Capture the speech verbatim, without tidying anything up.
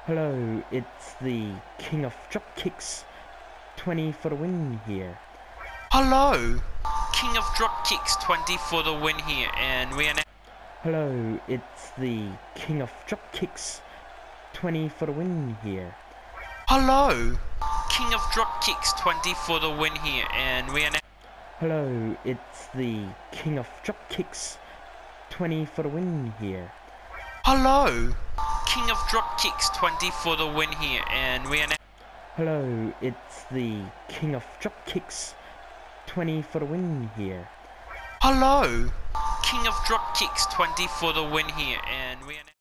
Hello, it's the King of Dropkicks, twenty for the win here. Hello, King of Dropkicks twenty for the win here, and we are now. Hello, it's the King of Dropkicks, twenty for the win here. Hello, King of Dropkicks twenty for the win here, and we are now. Hello, it's the King of Dropkicks, twenty for the win here. Hello, King of Dropkicks twenty for the win here, and we are now. Hello, it's the King of Dropkicks, twenty for the win here. Hello, King of Dropkicks twenty for the win here, and we are now.